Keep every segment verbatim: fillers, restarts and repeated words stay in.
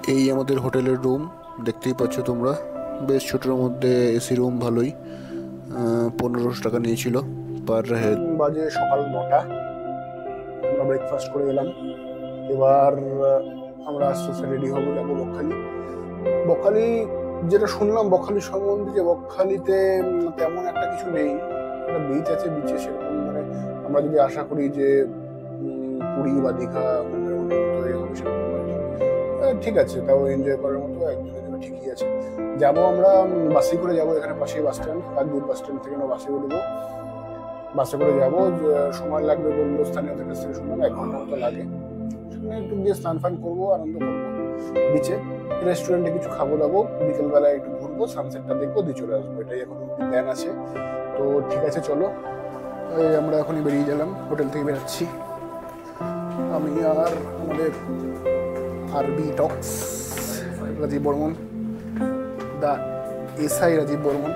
এই আমাদের হোটেলের রুম, দেখতেই পাচ্ছ তোমরা, বেশ ছোটোর মধ্যে এসি রুম, ভালোই। পনেরোশো টাকা নিয়েছিল পার হেড। বাজে সকাল নটা, আমরা ব্রেকফাস্ট করে এলাম। এবার আমরা আস্তে আস্তে রেডি হবো, যাবো বকখালি। বকখালি যেটা শুনলাম বকখালি সম্বন্ধে, যে বকখালিতে তেমন একটা কিছু নেই, একটা বিচ আছে, বিচে সেরকম মানে আমরা যদি আশা করি যে পুরী বা দীঘা তৈরি হবে সেরকম ঠিক আছে, তাও এনজয় করার মতো একদিনের জন্য ঠিকই আছে। যাবো আমরা বাসে করে যাবো, এখানে পাশেই bus stand, Kakdwip bus stand থেকে আমরা বাসে উঠবো। বাসে করে যাবো, সময় লাগবে বললো স্থানীয়দের কাছ থেকে শুনলাম এক ঘন্টা মতো লাগে। সেখানে একটু গিয়ে স্নান ফান করবো, আনন্দ করবো বিচে, রেস্টুরেন্টে কিছু খাবো দাবো, বিকেলবেলায় একটু ঘুরবো, সানসেটটা দেখবো, দিয়ে চলে আসবো, এটাই এখন প্ল্যান আছে। তো ঠিক আছে, চলো আমরা এখনই বেরিয়ে গেলাম, হোটেল থেকে বেরাচ্ছি আমি আর আমাদের আরবি টক্স রাজীব বর্মন, দা এসআই রাজীব বর্মন।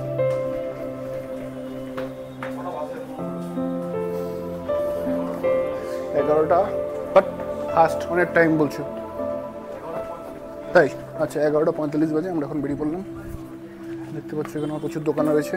এগারোটা বাট ফার্স্ট অনেক টাইম বলছো তাই? আচ্ছা, এগারোটা পঁয়তাল্লিশ বাজে, আমরা এখন বেরিয়ে পড়লাম। দেখতে পাচ্ছ এখানে প্রচুর দোকান রয়েছে।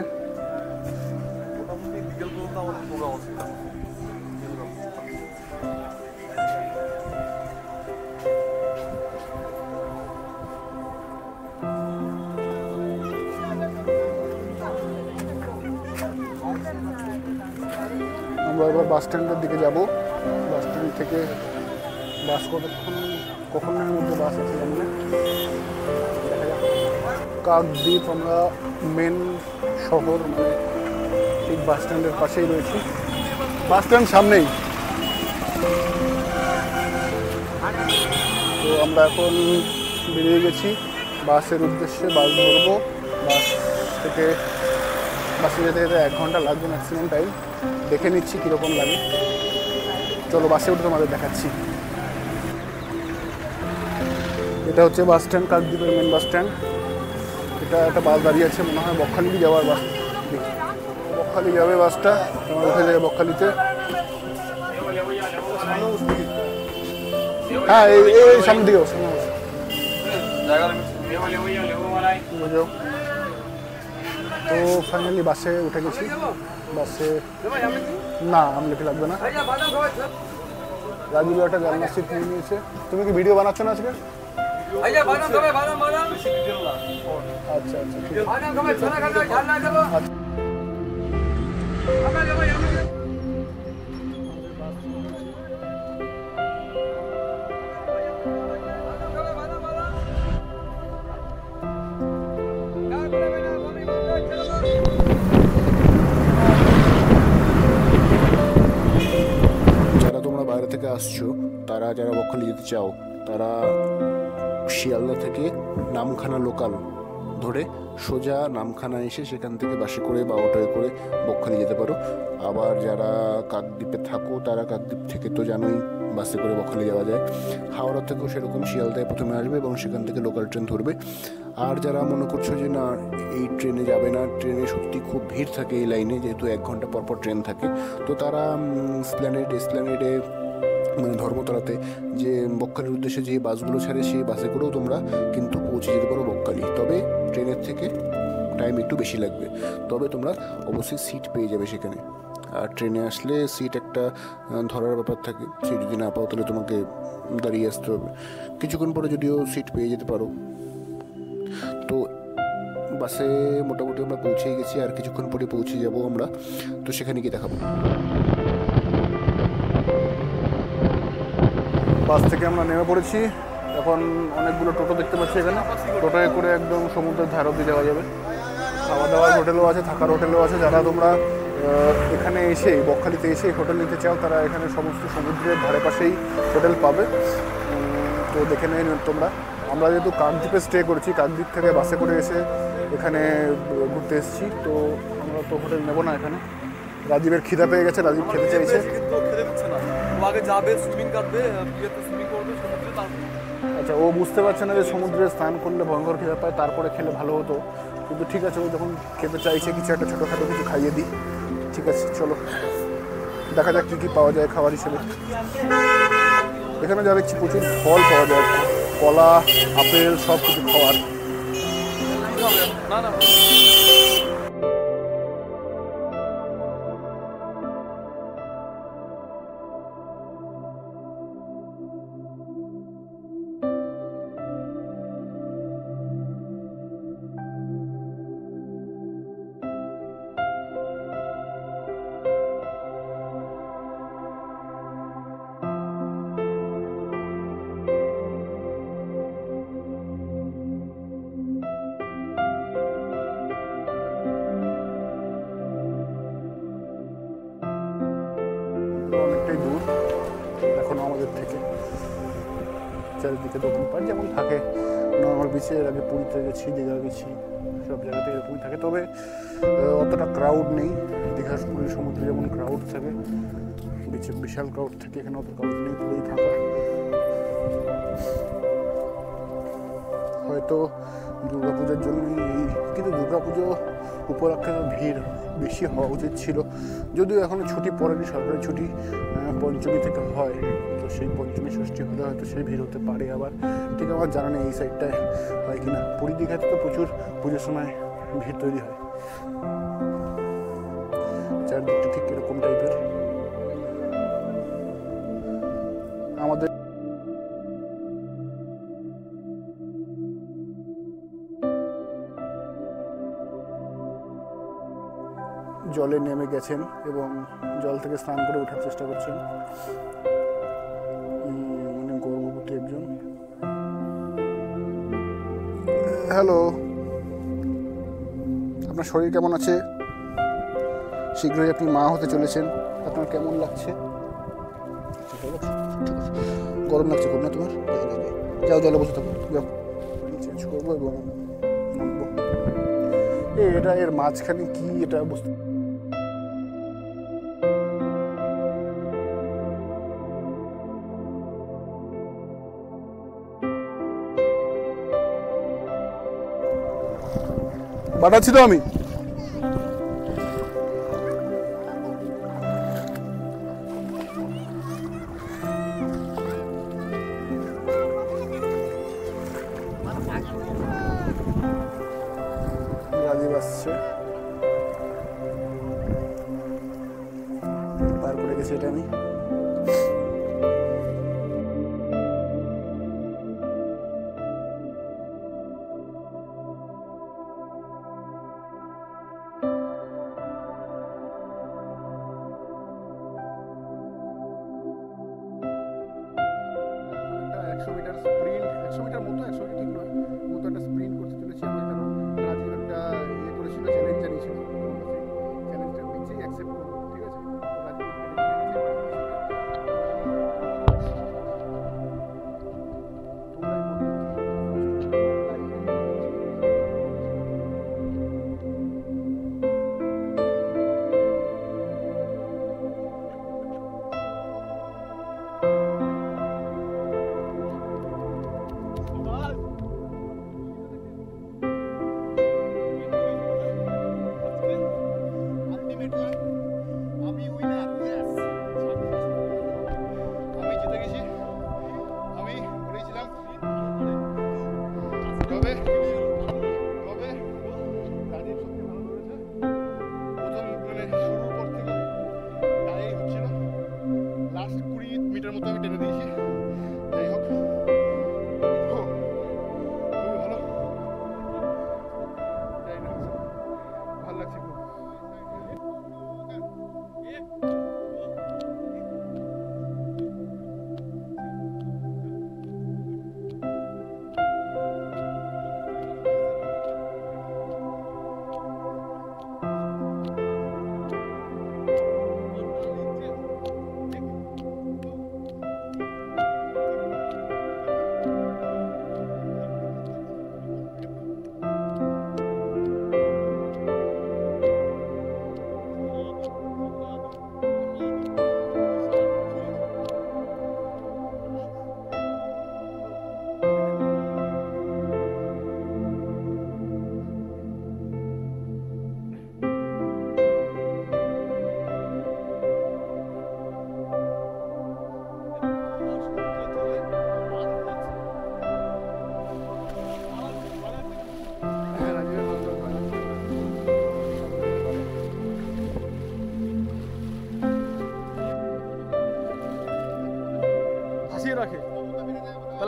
আমরা এবার বাস স্ট্যান্ডের দিকে যাব। বাস স্ট্যান্ড থেকে বাস কতক্ষণ কখনের মধ্যে বাস আছে জানি না, দেখা যাক। কাকদ্বীপ আমরা মেন শহর, মানে ঠিক বাস স্ট্যান্ডের পাশেই রয়েছি, বাস স্ট্যান্ড সামনেই। তো আমরা এখন বেরিয়ে গেছি বাসের উদ্দেশ্যে, বাস ধরবো। বাস থেকে বাসে যেতে যেতে এক ঘন্টা লাগবে ম্যাক্সিমাম টাইম, দেখে নিচ্ছি কীরকম লাগে। চলো বাসে উঠে তোমাদের দেখাচ্ছি। এটা হচ্ছে বাস স্ট্যান্ড, কাকদ্বীপের মেন বাস স্ট্যান্ড। এটা একটা বাস দাঁড়িয়ে আছে, মনে হয় বকখালি যাওয়ার বাস, বকখালি যাবে বাসটা, তোমার উঠে যাবে বকখালিতে। হ্যাঁ, এই এই সামনে দিকেও বুঝো। তো ফাইনালি বাসে উঠে গেছি। বাসে না আমলেকি লাগবে না, রাজীব একটা জানলার সিট নিয়ে নিয়েছে। তুমি কি ভিডিও বানাচ্ছ না আজকে? আচ্ছা আচ্ছা, ঠিক আছে। যারা তোমরা বাইরে থেকে আসছো, তারা যারা বকখালি যেতে চাও, তারা শিয়ালদা থেকে নামখানা লোকাল ধরে সোজা নামখানা এসে সেখান থেকে বাসে করে বা অটোয় করে বকখালি যেতে পারো। আবার যারা কাকদ্বীপে থাকো, তারা কাকদ্বীপ থেকে তো জানোই বাসে করে বকখালি যাওয়া যায়। হাওড়া থেকেও সেরকম শিয়ালদায় প্রথমে আসবে এবং সেখান থেকে লোকাল ট্রেন ধরবে। আর যারা মনে করছো যে না এই ট্রেনে যাবে না, ট্রেনে সত্যি খুব ভিড় থাকে এই লাইনে, যেহেতু এক ঘন্টা পর পর ট্রেন থাকে, তো তারা স্প্ল্যানেড এসপ্ল্যানেডে মানে ধর্মতলাতে যে বকখালির উদ্দেশ্যে যে বাসগুলো ছাড়ে, সেই বাসে করেও তোমরা কিন্তু পৌঁছে যেতে পারো বকখালি। তবে ট্রেনের থেকে টাইম একটু বেশি লাগবে, তবে তোমরা অবশ্যই সিট পেয়ে যাবে সেখানে। আর ট্রেনে আসলে সিট একটা ধরার ব্যাপার থাকে, সিট যদি না পাও তাহলে তোমাকে দাঁড়িয়ে আসতে হবে। কিছুক্ষণ পরে যদিও সিট পেয়ে যেতে পারো। তো বাসে মোটামুটি আমরা পৌঁছেই গেছি, আর কিছুক্ষণ পরে পৌঁছে যাব আমরা। তো সেখানে গিয়ে দেখাবো। বাস থেকে আমরা নেমে পড়েছি। এখন অনেকগুলো টোটো দেখতে পাচ্ছি এখানে, টোটোয় করে একদম সমুদ্রের ধার অব্দি যাওয়া যাবে। খাওয়া দাওয়ার হোটেলও আছে, থাকার হোটেলও আছে। যারা তোমরা এখানে এসে বকখালিতে এসে হোটেল নিতে চাও, তারা এখানে সমস্ত সমুদ্রের ধারে পাশেই হোটেল পাবে। তো দেখে নেই তোমরা। আমরা যেহেতু কাকদ্বীপে স্টে করেছি, কাকদ্বীপ থেকে বাসে করে এসে এখানে ঘুরতে এসেছি, তো আমরা তো হোটেল নেবো না এখানে। রাজীবের খিদা পেয়ে গেছে, রাজীব খেতে চাইছে। আচ্ছা, ও বুঝতে পারছে না যে সমুদ্রে স্নান করলে ভয়ঙ্কর খিদা পায়, তারপরে খেলে ভালো হতো। কিন্তু ঠিক আছে, ও যখন খেতে চাইছে কিছু একটা ছোটোখাটো কিছু খাইয়ে দিই। ঠিক আছে, চলো দেখা যাক কী কী পাওয়া যায় খাবার হিসেবে। এখানে যা দেখছি প্রচুর ফল পাওয়া যায়। কলা, আপেল সব কিছু খাওয়ার। না না অনেকটাই দূর এখনো আমাদের থেকে। চারিদিকে দোকানপাট যেমন থাকে নর্মাল বিচে, এর আগে পুরীতে গেছি, দীঘা গেছি, সব জায়গাতে এরকমই থাকে। তবে অতটা ক্রাউড নেই। দীঘার পুরীর সমুদ্রে যেমন ক্রাউড থাকে, বিচে বিশাল ক্রাউড থাকে, এখানে অত ক্রাউড নেই, পুরোই ফাঁকা। হয়তো দুর্গাপুজোর জন্যই এই, কিন্তু দুর্গাপুজো উপলক্ষে ভিড় বেশি হওয়া উচিত ছিল, যদিও এখনও ছুটি পড়েনি, সরকারি ছুটি পঞ্চমী থেকে হয়, তো সেই পঞ্চমী ষষ্ঠী হলে হয়তো সেই ভিড় হতে পারে। আবার ঠিক আমার জানা নেই এই সাইডটায় হয় কি না। পুরী দীঘাতে তো প্রচুর পুজোর সময় ভিড় তৈরি হয়। চারদিকটা ঠিক এরকম টাইপের। আমাদের জলে নেমে গেছেন এবং জল থেকে স্নান করে ওঠার চেষ্টা করছেন। মানে গর্ভবতী একজন। হ্যালো, আপনার শরীর কেমন আছে? শীঘ্রই আপনি মা হতে চলেছেন, আপনার কেমন লাগছে? গরম লাগছে খুব না তোমার? যাও জলে বসে থাকো, যাও। চেঞ্জ করবো এবং নামবো। এটা এর মাঝখানে কি এটা বুঝতে পাঠাচ্ছি তো আমি। রাজীব আসছে, পার করে গেছি এটা আমি। একশো মিটার স্প্রিন্ট, একশো মিটার মতো, একশো মিটার ঠিক নয় মতো একটা স্প্রিন্ট করতে চলেছি আমি। কারণ রাজীব একটা ইয়ে করেছিল, চ্যালেঞ্জ জানিয়েছিল, চ্যালেঞ্জটা নিচেই অ্যাকসেপ্ট করবো, ঠিক আছে? রাজীব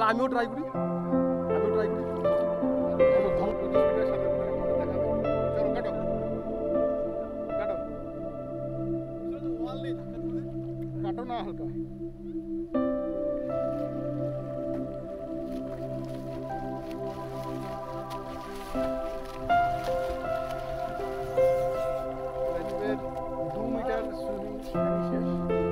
তাহলে আমিও ট্রাই করি আমিও ট্রাই করি চলো কাটো কাটো কাটো না হালকা দু মিটার সুইমিং শেষ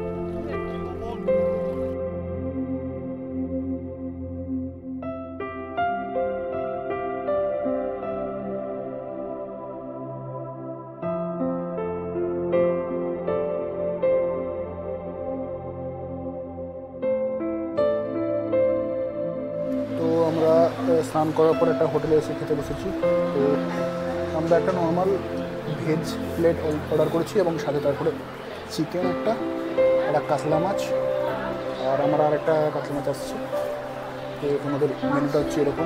তো আমরা স্নান করার পর একটা হোটেলে এসে খেতে বসেছি। তো আমরা একটা নর্মাল ভেজ প্লেট অর্ডার করেছি এবং সাথে তারপরে চিকেন একটা একটা কাতলা মাছ আর আমার আর একটা কাতলা মাছ আসছে। তো আমাদের মেনুটা হচ্ছে এরকম,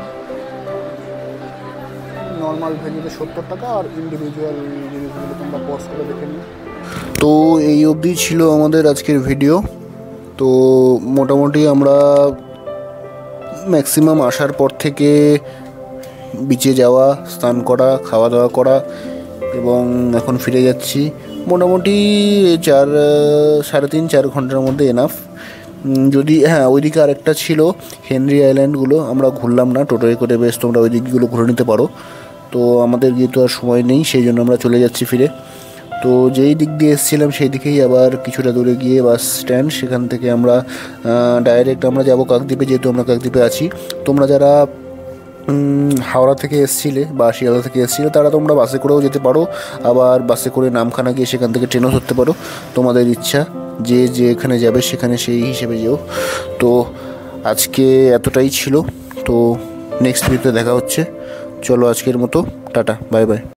নর্মাল ভেজেতে সত্তর টাকা আর ইন্ডিভিজুয়াল জিনিসগুলো তোমরা পজ করে দেখে নিও। তো এই অবধি ছিল আমাদের আজকের ভিডিও। তো মোটামুটি আমরা ম্যাক্সিমাম আসার পর থেকে বিচে যাওয়া, স্নান করা, খাওয়া দাওয়া করা এবং এখন ফিরে যাচ্ছি। মোটামুটি চার সাড়ে তিন চার ঘন্টার মধ্যে এনাফ। যদি হ্যাঁ ওইদিকে আরেকটা ছিল হেনরি আইল্যান্ডগুলো, আমরা ঘুরলাম না, টোটোয় করে বেশ তোমরা ওই দিকগুলো ঘুরে নিতে পারো। তো আমাদের গিয়ে তো আর সময় নেই, সেই জন্য আমরা চলে যাচ্ছি ফিরে। তো যেই দিক দিয়ে এসেছিলাম সেই দিকেই আবার কিছুটা দূরে গিয়ে বাস স্ট্যান্ড, সেখান থেকে আমরা ডাইরেক্ট আমরা যাব কাকদ্বীপে, যেহেতু আমরা কাকদ্বীপে আছি। তোমরা যারা হাওড়া থেকে এসছিলে বা শিয়ালদা থেকে এসছিলে তারা তোমরা বাসে করেও যেতে পারো, আবার বাসে করে নামখানা গিয়ে সেখান থেকে ট্রেনও ধরতে পারো, তোমাদের ইচ্ছা, যে যেখানে যাবে সেখানে সেই হিসেবে যেও। তো আজকে এতটাই ছিল, তো নেক্সট ভিডিওতে দেখা হচ্ছে। চলো আজকের মতো টাটা, বাই বাই।